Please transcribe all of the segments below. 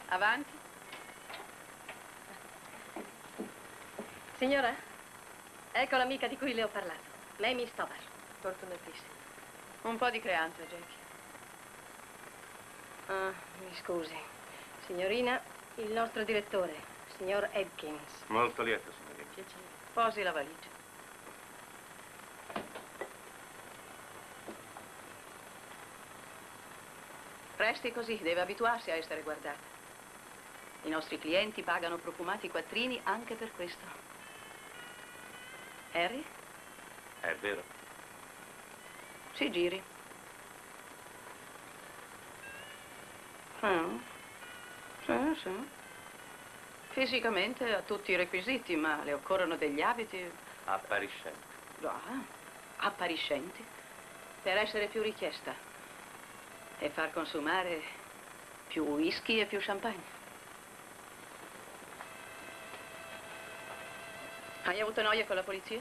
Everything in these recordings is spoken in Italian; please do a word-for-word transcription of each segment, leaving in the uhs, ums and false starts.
Avanti. Signora, ecco l'amica di cui le ho parlato. Mamie Stover. Fortunatissima. Un po' di creanza, Jackie. Ah, mi scusi. Signorina, il nostro direttore, signor Edkins. Molto lieto, signorina. Piacere. Posi la valigia. Resti così, deve abituarsi a essere guardata. I nostri clienti pagano profumati quattrini anche per questo. Harry? È vero. Si giri. Ah. Sì, sì. Fisicamente ha tutti i requisiti, ma le occorrono degli abiti... Appariscenti. Già, appariscenti. Per essere più richiesta. E far consumare più whisky e più champagne. Hai avuto noia con la polizia?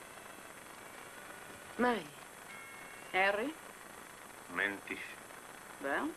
Mai. Harry? Mentisci. Beh?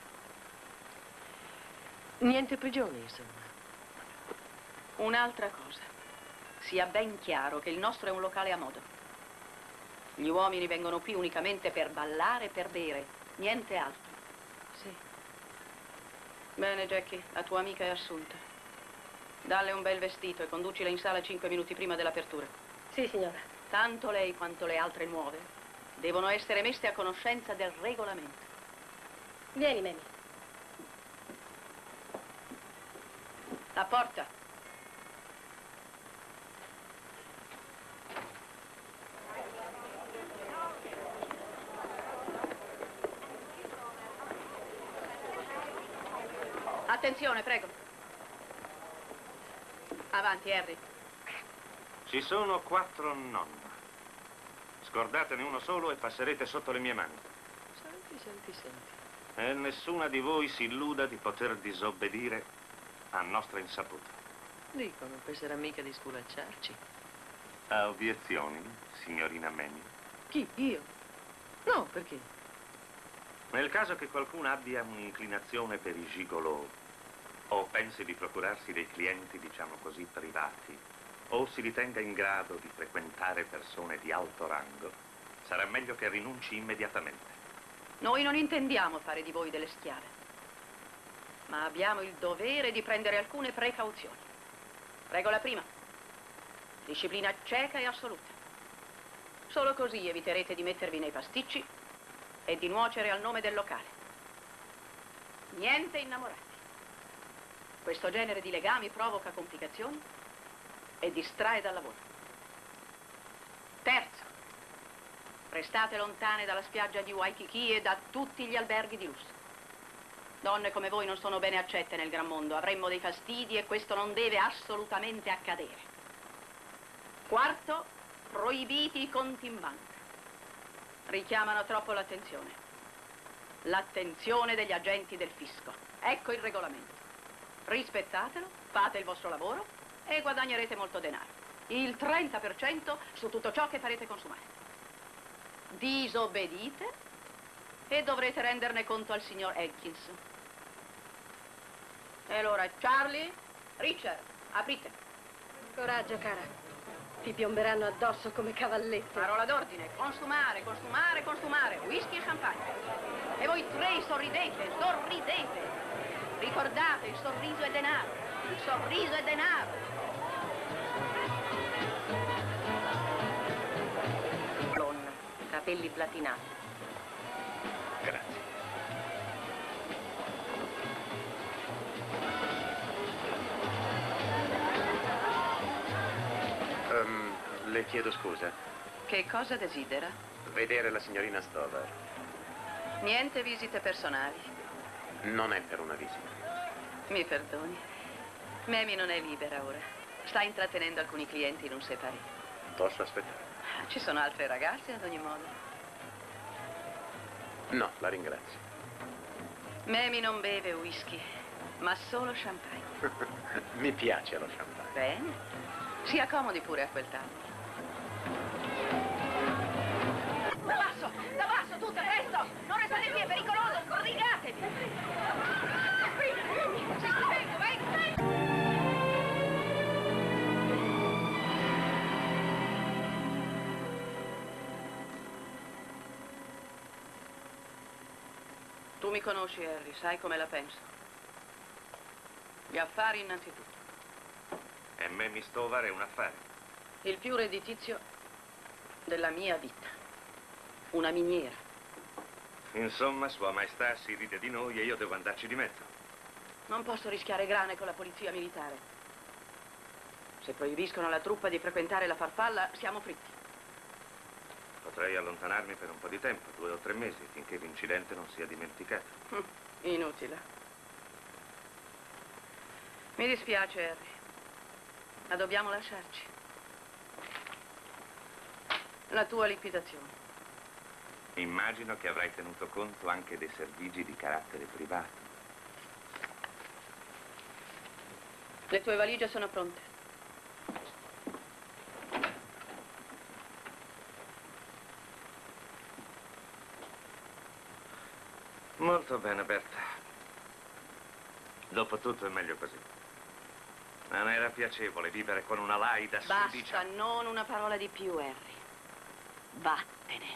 Niente prigione, insomma. Un'altra cosa. Sia ben chiaro che il nostro è un locale a modo. Gli uomini vengono qui unicamente per ballare e per bere, niente altro. Sì. Bene, Jackie, la tua amica è assunta. Dalle un bel vestito e conducila in sala cinque minuti prima dell'apertura. Sì, signora. Tanto lei quanto le altre nuove devono essere messe a conoscenza del regolamento. Vieni, Mamie. La porta. Attenzione, prego. Avanti, Harry. Ci sono quattro nonna. Scordatene uno solo e passerete sotto le mie mani. Senti, senti, senti. E nessuna di voi si illuda di poter disobbedire a nostra insaputa. Dicono per essere amica di sculacciarci. Ha obiezioni, signorina Mamie? Chi? Io? No, perché? Nel caso che qualcuno abbia un'inclinazione per i gigolò, o pensi di procurarsi dei clienti, diciamo così, privati, o si ritenga in grado di frequentare persone di alto rango, sarà meglio che rinunci immediatamente. Noi non intendiamo fare di voi delle schiave, ma abbiamo il dovere di prendere alcune precauzioni. Regola prima. Disciplina cieca e assoluta. Solo così eviterete di mettervi nei pasticci e di nuocere al nome del locale. Niente innamorati. Questo genere di legami provoca complicazioni e distrae dal lavoro. Terzo, restate lontane dalla spiaggia di Waikiki e da tutti gli alberghi di lusso. Donne come voi non sono bene accette nel gran mondo, avremmo dei fastidi e questo non deve assolutamente accadere. Quarto, proibiti i conti in banca. Richiamano troppo l'attenzione. L'attenzione degli agenti del fisco. Ecco il regolamento. Rispettatelo, fate il vostro lavoro e guadagnerete molto denaro. Il trenta per cento su tutto ciò che farete consumare. Disobbedite e dovrete renderne conto al signor Edkins. E allora, Charlie, Richard, aprite. Coraggio, cara. Ti piomberanno addosso come cavallette. Parola d'ordine, consumare, consumare, consumare, whisky e champagne. E voi tre sorridete, sorridete. Ricordate, il sorriso è denaro, il sorriso è denaro. Blonda, capelli platinati. Grazie. Um, le chiedo scusa. Che cosa desidera? Vedere la signorina Stover. Niente visite personali. Non è per una visita. Mi perdoni. Mamie non è libera ora. Sta intrattenendo alcuni clienti in un separé. Posso aspettare? Ci sono altre ragazze ad ogni modo. No, la ringrazio. Mamie non beve whisky, ma solo champagne. Mi piace lo champagne. Bene. Si accomodi pure a quel tavolo. Da basso! Da basso, tutte, presto! Non restate qui, è pericoloso! Sbrigatevi! Tu mi conosci, Harry, sai come la penso. Gli affari innanzitutto. E me mi Stover è un affare. Il più redditizio della mia vita. Una miniera. Insomma, Sua Maestà si ride di noi e io devo andarci di mezzo. Non posso rischiare grane con la polizia militare. Se proibiscono alla truppa di frequentare la farfalla, siamo fritti. Potrei allontanarmi per un po' di tempo, due o tre mesi, finché l'incidente non sia dimenticato. Hm, inutile. Mi dispiace, Harry, ma dobbiamo lasciarci. La tua liquidazione. Immagino che avrai tenuto conto anche dei servigi di carattere privato. Le tue valigie sono pronte. Molto bene, Berta. Dopotutto è meglio così. Non era piacevole vivere con una Laida sudicia. Basta, non una parola di più, Harry. Vattene.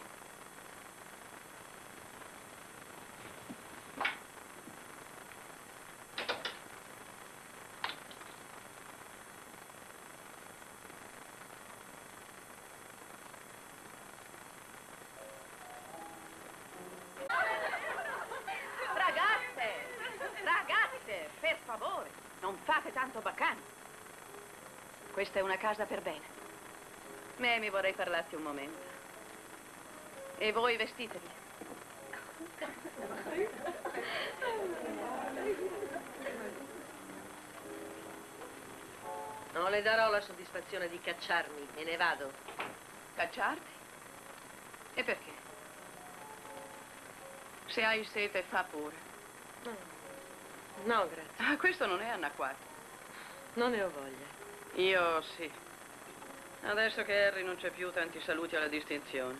Per favore, non fate tanto baccano. Questa è una casa per bene. Mamie, vorrei parlarti un momento. E voi vestitevi. Non le darò la soddisfazione di cacciarmi, me ne vado. Cacciarti? E perché? Se hai sete, fa pure. No. No, grazie. Ah, questo non è anacquato. Non ne ho voglia. Io sì. Adesso che Harry non c'è più, tanti saluti alla distinzione.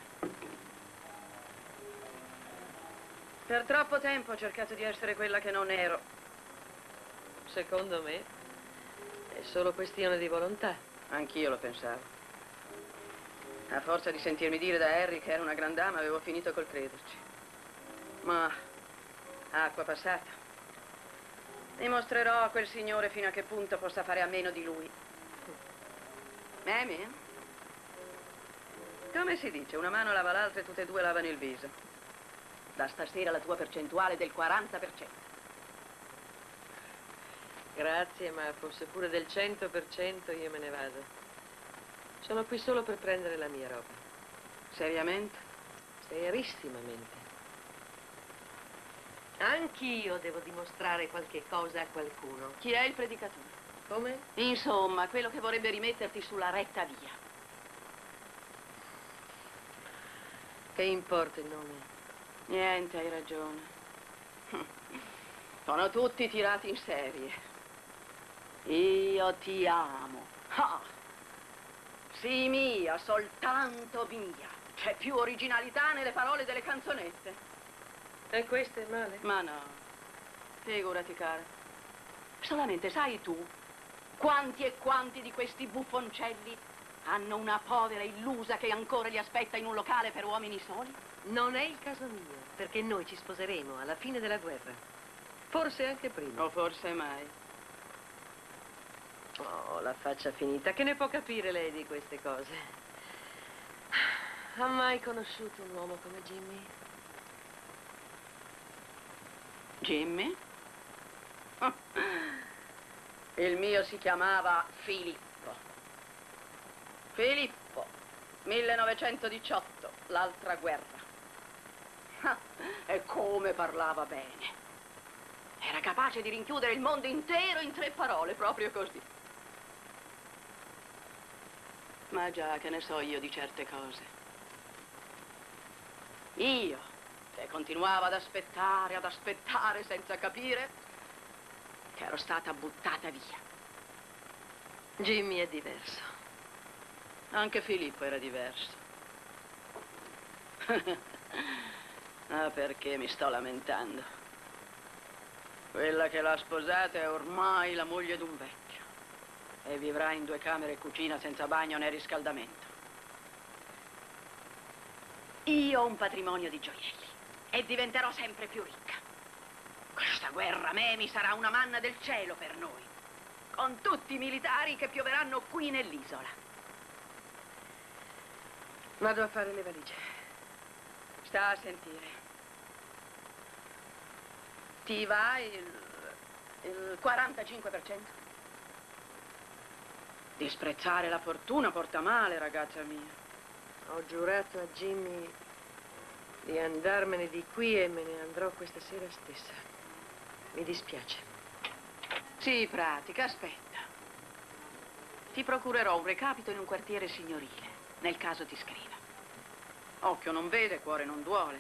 Per troppo tempo ho cercato di essere quella che non ero. Secondo me è solo questione di volontà. Anch'io lo pensavo. A forza di sentirmi dire da Harry che era una gran dama, avevo finito col crederci. Ma acqua passata. Dimostrerò a quel signore fino a che punto possa fare a meno di lui. Mamie? Come si dice? Una mano lava l'altra e tutte e due lavano il viso. Da stasera la tua percentuale è del quaranta per cento. Grazie, ma fosse pure del cento per cento io me ne vado. Sono qui solo per prendere la mia roba. Seriamente? Serissimamente. Anch'io devo dimostrare qualche cosa a qualcuno. Chi è il predicatore? Come? Insomma, quello che vorrebbe rimetterti sulla retta via. Che importa il nome? Niente, hai ragione. Sono tutti tirati in serie. Io ti amo. Ah. Sì, mia, soltanto mia. C'è più originalità nelle parole delle canzonette. E questo è male? Ma no, figurati, cara. Solamente sai tu quanti e quanti di questi buffoncelli hanno una povera illusa che ancora li aspetta in un locale per uomini soli? Non è il caso mio, perché noi ci sposeremo alla fine della guerra. Forse anche prima. O forse mai. Oh, la faccia finita. Che ne può capire lei di queste cose? Ha mai conosciuto un uomo come Jimmy? Jimmy? Il mio si chiamava Filippo. Filippo, millenovecentodiciotto, l'altra guerra. E come parlava bene. Era capace di rinchiudere il mondo intero in tre parole, proprio così. Ma già, che ne so io di certe cose. Io, che continuavo ad aspettare, ad aspettare senza capire che ero stata buttata via. Jimmy è diverso. Anche Filippo era diverso. Ah, perché mi sto lamentando? Quella che l'ha sposata è ormai la moglie d'un vecchio e vivrà in due camere e cucina senza bagno né riscaldamento. Io ho un patrimonio di gioielli e diventerò sempre più ricca. guerra, Memi, sarà una manna del cielo per noi, con tutti i militari che pioveranno qui nell'isola. Vado a fare le valigie. Sta a sentire. Ti va il, il quarantacinque per cento? Disprezzare la fortuna porta male, ragazza mia. Ho giurato a Jimmy di andarmene di qui e me ne andrò questa sera stessa. Mi dispiace. Sì, pratica, aspetta. Ti procurerò un recapito in un quartiere signorile, nel caso ti scriva. Occhio non vede, cuore non duole.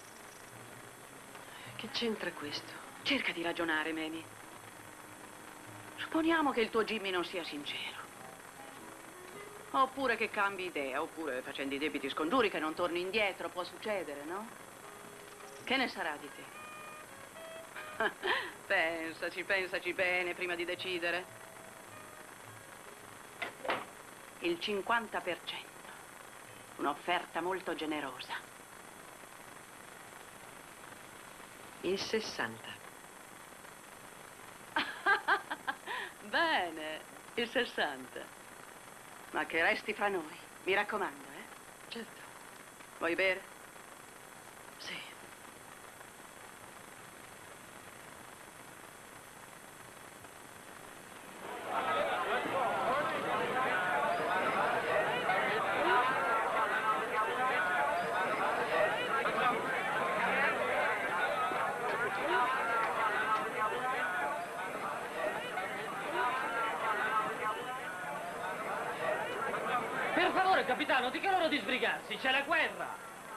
Che c'entra questo? Cerca di ragionare, Memi. Supponiamo che il tuo Jimmy non sia sincero. Oppure che cambi idea, oppure facendo i debiti scongiuri che non torni indietro, può succedere, no? Che ne sarà di te? Pensaci, pensaci bene prima di decidere. Il cinquanta per cento. Un'offerta molto generosa. Il sessanta. Bene, il sessanta. Ma che resti fra noi, mi raccomando, eh? Certo. Vuoi bere? Sì. Per favore, capitano, dica loro di sbrigarsi, c'è la guerra!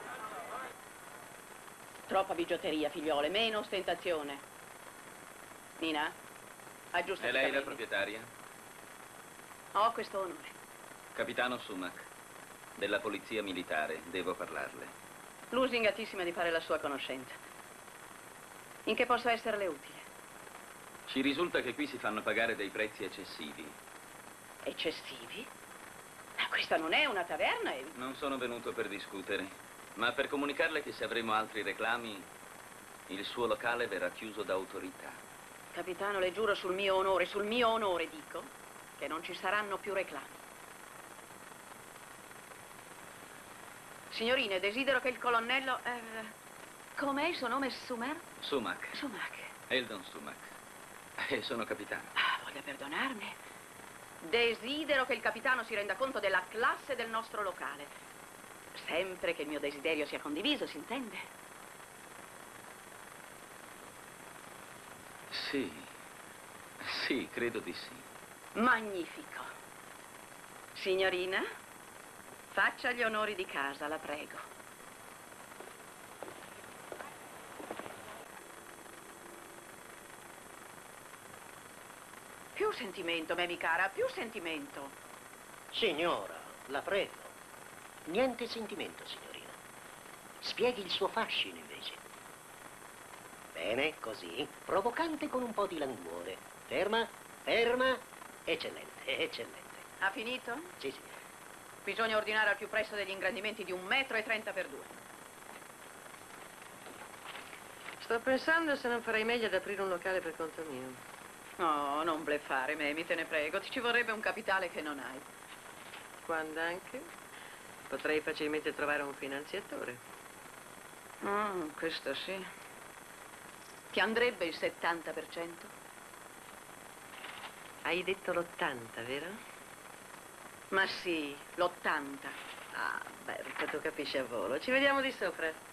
Troppa bigiotteria, figliole, meno ostentazione. Nina, aggiusta. È lei la proprietaria? Ho questo onore. Capitano Sumac, della polizia militare, devo parlarle. Lusingatissima di fare la sua conoscenza. In che posso esserle utile? Ci risulta che qui si fanno pagare dei prezzi eccessivi. Eccessivi? Ma questa non è una taverna, e... Non sono venuto per discutere, ma per comunicarle che se avremo altri reclami, il suo locale verrà chiuso da autorità. Capitano, le giuro sul mio onore, sul mio onore dico, che non ci saranno più reclami. Signorine, desidero che il colonnello... Eh, com'è il suo nome? Sumer? Sumac. Sumac. Eldon Sumac. E sono capitano. Ah, voglia perdonarmi. Desidero che il capitano si renda conto della classe del nostro locale. Sempre che il mio desiderio sia condiviso, si intende? Sì. Sì, credo di sì. Magnifico. Signorina, faccia gli onori di casa, la prego. Più sentimento, Memi cara, più sentimento. Signora, la prego. Niente sentimento, signorina. Spieghi il suo fascino, invece. Bene, così. Provocante con un po' di languore. Ferma, ferma. Eccellente, eccellente. Ha finito? Sì, sì. Bisogna ordinare al più presto degli ingrandimenti di un metro e trenta per due. Sto pensando se non farei meglio ad aprire un locale per conto mio. No, non bleffare, Memi, te ne prego. Ti ci vorrebbe un capitale che non hai. Quando anche potrei facilmente trovare un finanziatore. Mm, questo sì. Ti andrebbe il settanta per cento? Hai detto l'ottanta, vero? Ma sì, l'ottanta. Ah, beh, perché tu capisci a volo. Ci vediamo di sopra.